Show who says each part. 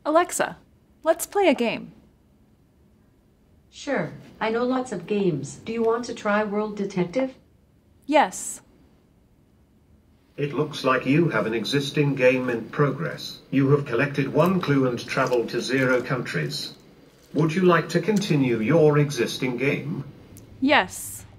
Speaker 1: Alexa, let's play a game.
Speaker 2: Sure, I know lots of games. Do you want to try World Detective?
Speaker 1: Yes.
Speaker 3: It looks like you have an existing game in progress. You have collected one clue and traveled to 0 countries. Would you like to continue your existing game?
Speaker 1: Yes.